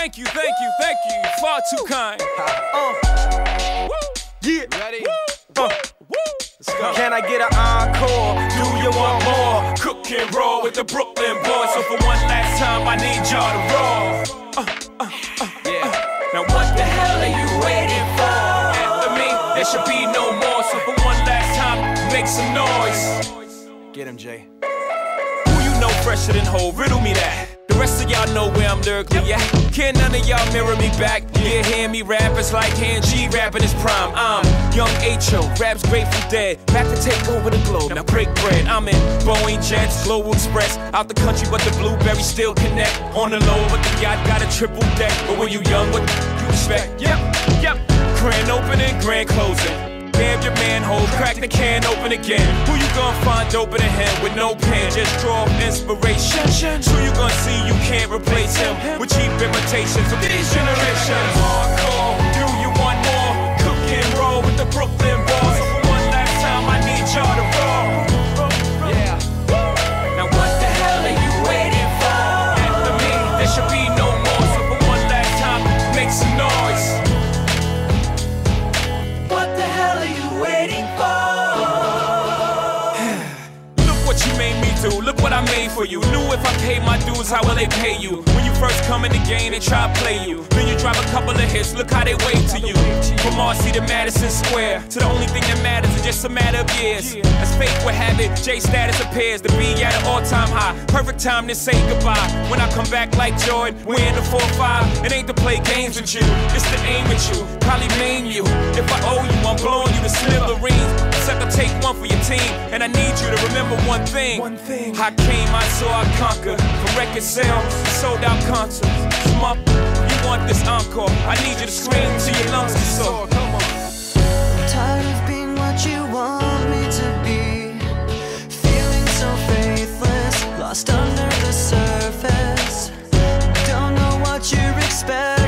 Thank you, far too kind. Yeah. Ready? Let's go. Can I get an encore? Do you want more? Cook and roll with the Brooklyn boys. So for one last time, I need y'all to roll. Now what the hell are you waiting for? After me, there should be no more. So for one last time, make some noise. Get him, Jay. Who you know fresher than Ho? Riddle me that. The rest of y'all know where I'm lyrically at. Can none of y'all mirror me back? Yeah, hear me rap, it's like Han G rapping his prime. I'm young H.O., raps Grateful Dead. Back to take over the globe, now break bread. I'm in Boeing Jets, Global Express. Out the country, but the blueberries still connect. On the low, but the yacht got a triple deck. But when you young, what you expect? Yep. Grand opening, grand closing. Damn your manhole, crack the can open again. Who you gonna find open a him with no pen? Just draw inspiration. Who you gonna see you can't replace him with cheap imitations of these generations? Hardcore, do you want more? Cook and roll with the Brooklyn boys. So for one last time, I need y'all to roll. Yeah. Now what the hell are you waiting for? After me, there should be no more. So for one last time, make some noise. Look what I made for you. Knew if I paid my dues, how will they pay you? When you first come in the game, they try to play you. Then you drop a couple of hits, look how they wave to you. From Marcy to Madison Square, to the only thing that matters is just a matter of years. As fate would have it, J status appears to be at an all-time high. Perfect time to say goodbye. When I come back like Jordan, we're in the 4-5. It ain't to play games with you, it's to aim at you. Probably maim you. If I owe you, I'm blowing you to smithereens. Except I take one for your team, and I need you to remember one thing. I came, I saw, I conquered. From record sales, sold out concerts. You want this encore? I need you to scream till your lungs get sore. Come on. I'm tired of being what you want me to be. Feeling so faithless, lost under the surface. Don't know what you're expecting.